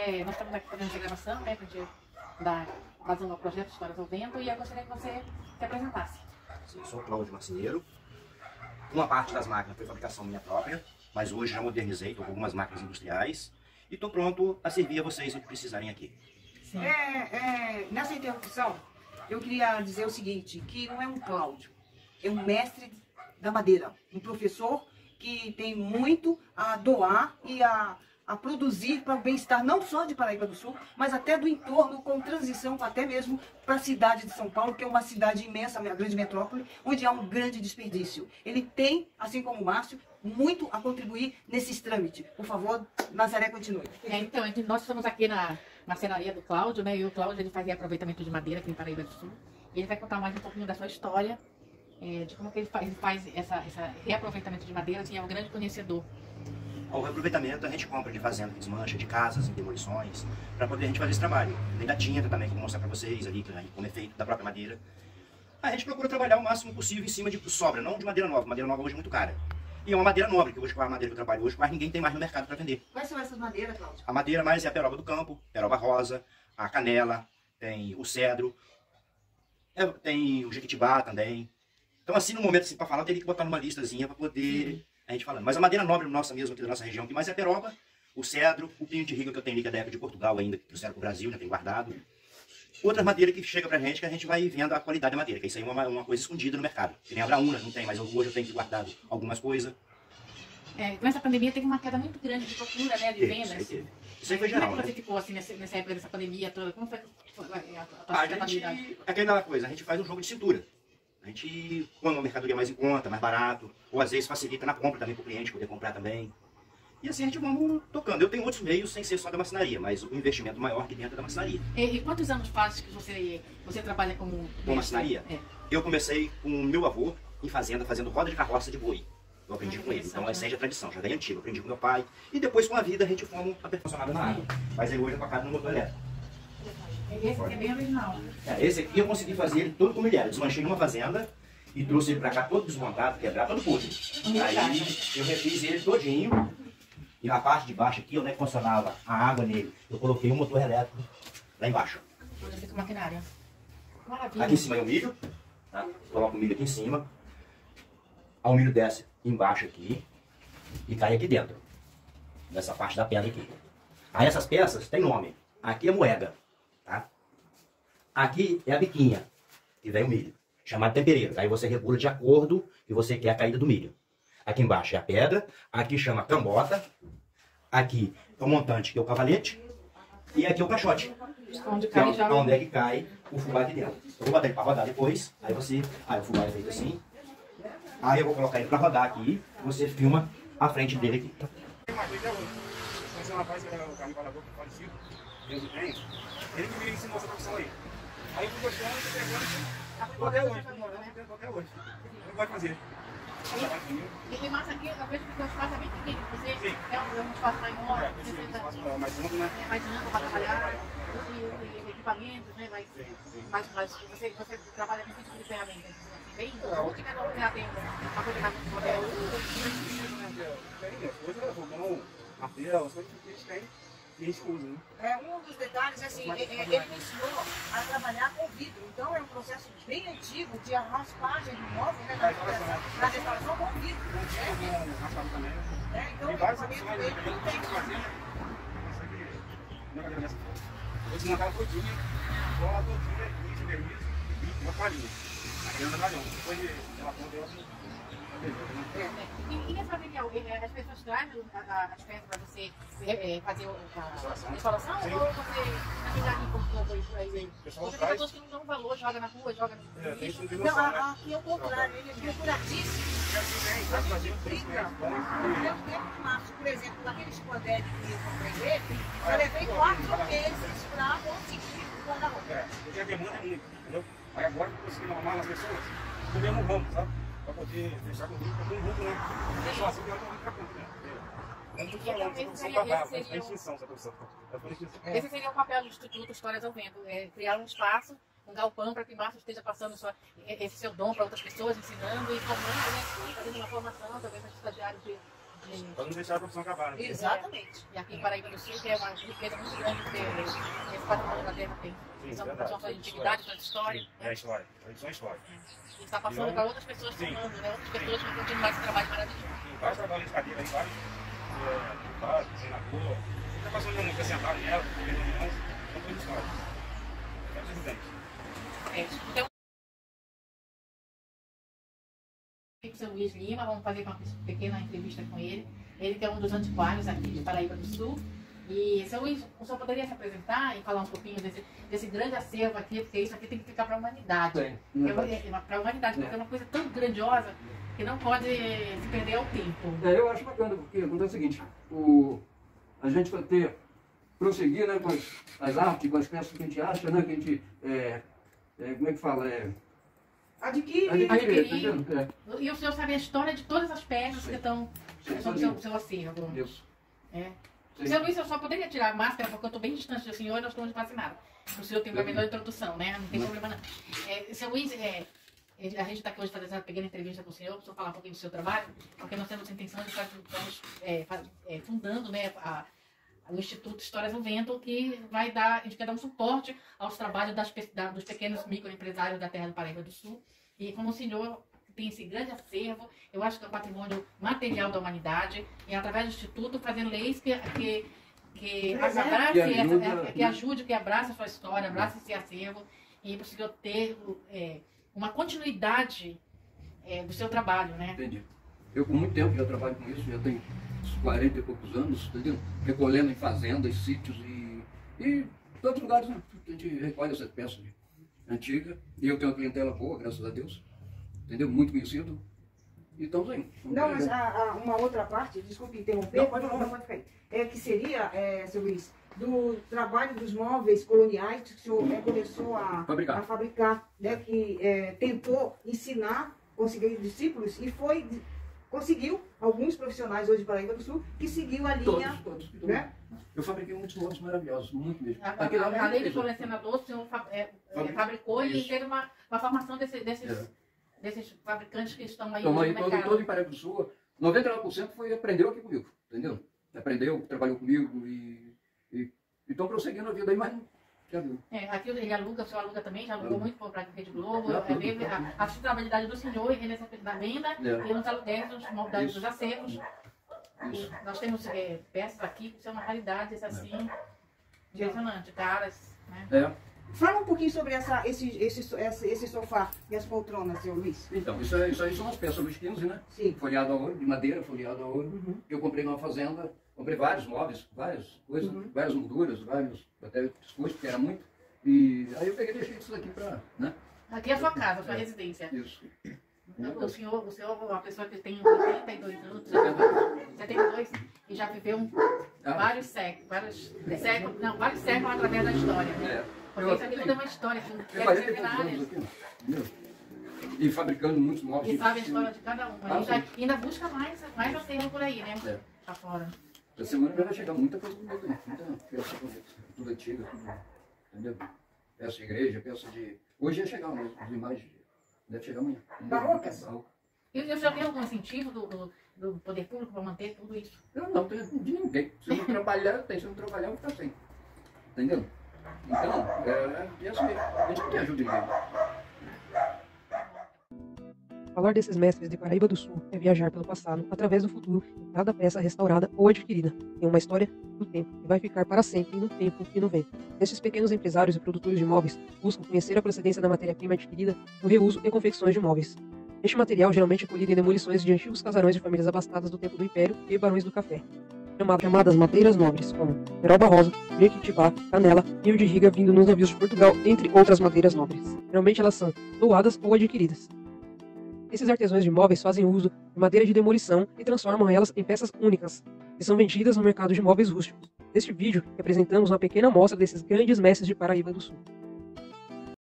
nós estamos aqui fazendo essa gravação, né, pra gente dar vazão ao projeto Histórias ao Vento, e eu gostaria que você se apresentasse. Sim, sou Cláudio Marceneiro. Uma parte das máquinas foi fabricação minha própria, mas hoje já modernizei, estou com algumas máquinas industriais e estou pronto a servir a vocês o que precisarem aqui. Sim. Nessa interrupção, eu queria dizer o seguinte, que não é um Cláudio, é um mestre da madeira, um professor que tem muito a doar e a produzir para o bem-estar não só de Paraíba do Sul, mas até do entorno, com transição até mesmo para a cidade de São Paulo, que é uma cidade imensa, uma grande metrópole, onde há um grande desperdício. Ele tem, assim como o Márcio, muito a contribuir nesses trâmites. Por favor, Nazaré, continue. Então, nós estamos aqui na marcenaria do Cláudio, né? E o Cláudio, ele faz aproveitamento de madeira aqui em Paraíba do Sul. E ele vai contar mais um pouquinho da sua história, de como que ele faz essa reaproveitamento de madeira, assim, é um grande conhecedor. O reaproveitamento a gente compra de fazenda que desmancha, de casas, em demolições, para poder a gente fazer esse trabalho. Além da tinta também, que eu vou mostrar para vocês ali, como é feito da própria madeira. A gente procura trabalhar o máximo possível em cima de sobra, não de madeira nova. Madeira nova hoje é muito cara. E é uma madeira nobre, que hoje com a madeira que eu trabalho hoje, quase ninguém tem mais no mercado para vender. Quais são essas madeiras, Cláudio? A madeira mais é a peroba do campo, peroba rosa, a canela, tem o cedro, tem o jequitibá também. Então assim, no momento assim, para falar, eu teria que botar numa listazinha para poder a gente falando. Mas a madeira nobre nossa mesmo, aqui da nossa região, que mais é a peroba, o cedro, o pinho de riga que eu tenho ali, que é da época de Portugal ainda, que trouxeram para o Brasil, já tem guardado. Outra madeira que chega pra gente, que a gente vai vendo a qualidade da madeira, que isso aí é uma coisa escondida no mercado. Que nem a Abraúna, não tem, mas hoje eu tenho que guardado algumas coisas. Com essa pandemia teve uma queda muito grande de procura, né, de vendas. Isso aí foi geral, Como é que você né? ficou assim nessa época dessa pandemia toda? Como foi a tua A sustentabilidade? gente, aquela coisa, a gente faz um jogo de cintura. A gente põe uma mercadoria mais em conta, mais barato, ou às vezes facilita na compra também para o cliente poder comprar também. E assim a gente vamos tocando. Eu tenho outros meios sem ser só da marcenaria, mas o investimento maior que dentro da marcenaria. E quantos anos faz que você trabalha como Com marcenaria? É. Eu comecei com o meu avô em fazenda, fazendo roda de carroça de boi. Eu aprendi com ele, então né? essa é a tradição, já vem antigo. Eu aprendi com meu pai e depois com a vida a gente fomos aperfeiçoando na água. Mas aí hoje é tocado no motor elétrico. Esse aqui é bem original. Esse aqui eu consegui fazer ele todo como ele era. Desmanchei numa fazenda e trouxe ele pra cá todo desmontado, quebrado, todo podre. Aí eu refiz ele todinho. E na parte de baixo aqui, onde é que funcionava a água nele, eu coloquei um motor elétrico lá embaixo. Onde fica o maquinário. Maravilha. Aqui em cima é o milho, tá? Coloca o milho aqui em cima. Aí o milho desce embaixo aqui e cai aqui dentro, nessa parte da pedra aqui. Aí essas peças tem nome. Aqui é moega, tá? Aqui é a biquinha, que vem o milho, chamado tempereiro. Aí você regula de acordo que você quer a caída do milho. Aqui embaixo é a pedra, aqui chama cambota, aqui é o montante, que é o cavalete, e aqui é o caixote, Onde que é cai já onde é que cai o fubá aqui dentro. Eu vou botar ele para rodar depois, aí o fubá é feito assim, aí eu vou colocar ele para rodar aqui, você filma a frente dele aqui. Esse rapaz, que era o carro embalador falecido, Deus o tenha, ele que me ensinou essa profissão aí. Aí eu fui gostando, fui pegando, até hoje, tô morando até hoje. Eu gosto de fazer. E massa aqui, eu vejo que o espaço é bem pequeno. Você é um espaço maior, você precisa mais amplo, né? mais amplo para trabalhar, e equipamentos, né? Mas você trabalha com que tipo de ferramentas? Assim, bem, ou que cada um já tem uma coisa mais moderna? Hoje eu vou com martelo, as coisas que eles têm e a gente usa, né? Um dos detalhes, assim, ele me ensinou a trabalhar com vidro. Então é um processo bem antigo de raspagem do móvel, né? Na restauração com vidro. Com raspado também. Então Tem o várias equipamento opções, dele não tem. Isso aqui, uma cadeira dessa. Vou desmontar todinha, cola todinha, isso, verniz e uma farinha. Aqui anda trabalhando. Depois de ela pôr dela, E esse material, as pessoas trazem as peças para você fazer a instalação ou você, na verdade, importou isso aí? Porque tem pessoas que não dão valor, joga na rua, joga no lixo. Não, aqui é o contrário, ele é decoradíssimo. Ele brinca. Pelo tempo de março, por exemplo, naqueles quadéis que eu comprei dele, eu levei 4 meses para conseguir o guarda-roupa. Porque a demanda é muito, entendeu? Aí agora que eu consegui arrumar nas pessoas, no mesmo ramo, sabe? Para poder deixar com o grupo, né? Deixa assim, que eu não ficar com, né? Muito falando, essa profissão tá brava, é extinção essa profissão. Esse seria o papel do Instituto Histórias ao Vento, criar um espaço, um galpão para que Márcio esteja passando esse seu dom para outras pessoas, ensinando e formando, né? Fazendo uma formação, talvez para estagiários Para não deixar a profissão acabar. Né? Exatamente. E aqui em Paraíba do Sul, que é uma riqueza muito grande que esse patrimônio da terra tem. São suas antiguidades, suas histórias. É história, tradição é história. E está passando para outras pessoas tomando, né? Outras pessoas vão continuar esse trabalho maravilhoso. Tem vários trabalhos de cadeira aí, vários treinador. Está passando muito sentado nela, fazendo reuniões, são coisas históricas. É presidente. Então, o seu Luiz Lima, vamos fazer uma pequena entrevista com ele. Ele que é um dos antiquários aqui de Paraíba do Sul. E, seu Luiz, o senhor poderia se apresentar e falar um pouquinho desse grande acervo aqui, porque isso aqui tem que ficar para a humanidade. Para a humanidade, porque é uma coisa tão grandiosa que não pode se perder ao tempo. Eu acho bacana, porque acontece o seguinte, a gente vai prosseguir, né, com as artes, com as peças que a gente acha, né, que a gente, como é que fala? Adquirir. E o senhor sabe a história de todas as peças que estão no seu acervo. Isso. Seu Luiz, eu só poderia tirar a máscara, porque eu estou bem distante do senhor e nós estamos vacinados. O senhor tem uma melhor introdução, né? Não tem problema não. Seu Luiz, a gente está aqui hoje fazendo uma pequena entrevista com o senhor, para o senhor falar um pouquinho do seu trabalho, porque nós temos a intenção de estar fundando, né, o Instituto Histórias do Vento, que a gente quer dar um suporte aos trabalhos dos pequenos microempresários da terra do Paraíba do Sul. E como o senhor tem esse grande acervo, eu acho que é um patrimônio material da humanidade, e através do Instituto fazendo leis que ajude, que abrace a sua história, abrace esse acervo, e para o senhor ter uma continuidade do seu trabalho, né? Entendi. Eu com muito tempo já trabalho com isso, já tenho uns 40 e poucos anos, entendeu? Recolhendo em fazendas, sítios e todos os lugares, né? A gente recolhe essa peça antiga, e eu tenho uma clientela boa, graças a Deus, entendeu? Muito conhecido. E estamos aí. Não, mas uma outra parte, desculpe interromper, pode ficar aí. Que seria, seu Luiz, do trabalho dos móveis coloniais que o senhor começou a fabricar, né? Que tentou ensinar, conseguir discípulos e conseguiu alguns profissionais hoje de Paraíba do Sul que seguiu a linha. Todos. Né? Eu fabriquei muitos móveis maravilhosos, muito mesmo. Além de colecionador, o senhor fabricou e teve uma formação desses fabricantes que estão aí no mercado. Todo em Paraíba do Sul, 99% aprendeu aqui comigo, entendeu? Aprendeu, trabalhou comigo e estão prosseguindo a vida aí, mas já viu. Aqui ele aluga, o senhor aluga também, já alugou muito para a Rede Globo, a trabalhabilidade do senhor na venda e nos aluguéis dos acervos. Nós temos peças aqui que são uma raridade, assim, impressionante, caras, né? Fala um pouquinho sobre esse sofá e as poltronas, seu Luiz. Então, isso aí são as peças Luiz XV, né? Sim. Folheado a ouro, de madeira, folheado a ouro. Eu comprei numa fazenda, comprei vários móveis, várias coisas, várias molduras, até discos, que era muito. E aí eu peguei e deixei isso daqui pra, né? Aqui é a sua casa, a sua residência. Isso. O senhor é uma pessoa que tem 82 anos, 72, e já viveu vários séculos através da história. Porque isso aqui tudo é uma história, que é centenária. E fabricando muitos móveis. E sabe a história de cada um. Ainda busca mais acervo por aí, né? Lá fora. Essa semana vai chegar muita coisa bonita, muita peça bonita, tudo antiga, tudo, entendeu? Peça de igreja, peça de... Hoje ia chegar as imagens, deve chegar amanhã. Barrocas? E o senhor tem algum incentivo do poder público para manter tudo isso? Eu não tenho de ninguém. Se eu não trabalhar, eu tenho. Se eu não trabalhar, eu vou ficar sem. Entendeu? Então, a gente não tem ajuda de ninguém. Falar desses mestres de Paraíba do Sul é viajar pelo passado, através do futuro, em cada peça restaurada ou adquirida. Tem uma história do tempo que vai ficar para sempre no tempo e no vento. Esses pequenos empresários e produtores de móveis buscam conhecer a procedência da matéria-prima adquirida no reuso e confecções de móveis. Este material geralmente é colhido em demolições de antigos casarões de famílias abastadas do tempo do Império e barões do café. Chamadas madeiras nobres, como peroba rosa, jequitibá, canela, rio de riga vindo nos navios de Portugal, entre outras madeiras nobres. Geralmente elas são doadas ou adquiridas. Esses artesãos de móveis fazem uso de madeira de demolição e transformam elas em peças únicas, que são vendidas no mercado de móveis rústicos. Neste vídeo, apresentamos uma pequena amostra desses grandes mestres de Paraíba do Sul.